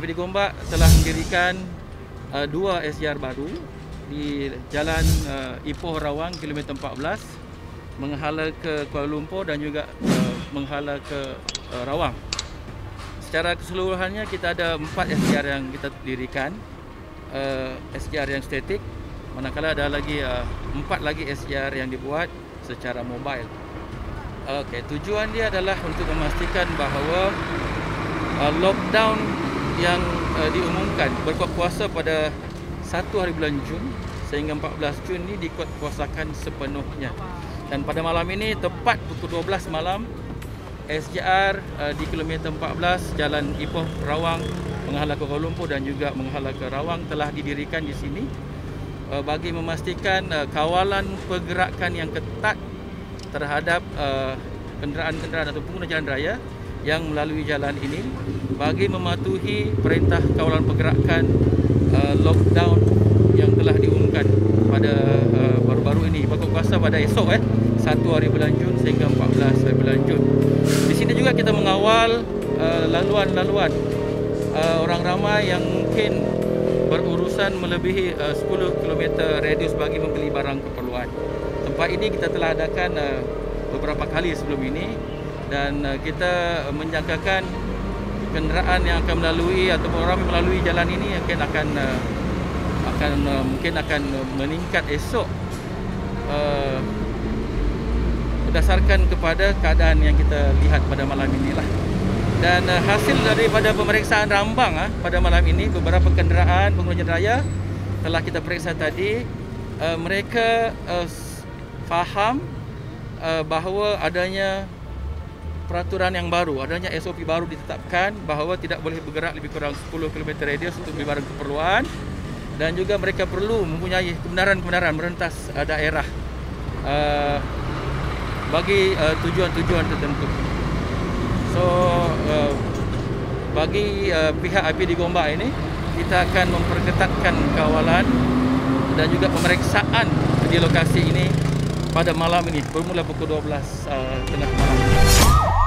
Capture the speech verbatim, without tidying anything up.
I P D Gombak telah mendirikan uh, dua S J R baru di Jalan uh, Ipoh Rawang kilometer empat belas menghala ke Kuala Lumpur dan juga uh, menghala ke uh, Rawang. Secara keseluruhannya kita ada empat S J R yang kita dirikan, uh, S J R yang statik, manakala ada lagi uh, empat lagi S J R yang dibuat secara mobile. Okey, tujuan dia adalah untuk memastikan bahawa uh, lockdown yang uh, diumumkan berkuat kuasa pada satu hari bulan Jun sehingga empat belas Jun ini dikuat kuasakan sepenuhnya. Dan pada malam ini tepat pukul dua belas malam, S J R uh, di kilometer empat belas Jalan Ipoh Rawang menghala ke Kuala Lumpur dan juga menghala ke Rawang telah didirikan di sini uh, bagi memastikan uh, kawalan pergerakan yang ketat terhadap uh, kenderaan-kenderaan atau pengguna jalan raya yang melalui jalan ini bagi mematuhi perintah kawalan pergerakan uh, lockdown yang telah diumumkan pada uh, baru-baru ini berkuat kuasa pada esok eh satu hari bulan Jun sehingga empat belas hari bulan Jun. Di sini juga kita mengawal uh, laluan-laluan uh, orang ramai yang mungkin berurusan melebihi uh, sepuluh kilometer radius bagi membeli barang keperluan. Tempat ini kita telah adakan uh, beberapa kali sebelum ini dan uh, kita menjangkakan kenderaan yang akan melalui ataupun orang yang melalui jalan ini mungkin akan uh, akan uh, mungkin akan meningkat esok uh, berdasarkan kepada keadaan yang kita lihat pada malam inilah. Dan uh, hasil daripada pemeriksaan rambang uh, pada malam ini, beberapa kenderaan pengguna jalan raya telah kita periksa tadi, uh, mereka uh, faham uh, bahawa adanya peraturan yang baru, adanya S O P baru ditetapkan bahawa tidak boleh bergerak lebih kurang sepuluh kilometer radius untuk beli barang keperluan, dan juga mereka perlu mempunyai kebenaran-kebenaran merentas uh, daerah uh, bagi uh, tujuan-tujuan tertentu. So uh, bagi uh, pihak I P D Gombak ini, kita akan memperketatkan kawalan dan juga pemeriksaan di lokasi ini pada malam ini bermula pukul dua belas uh, tengah malam.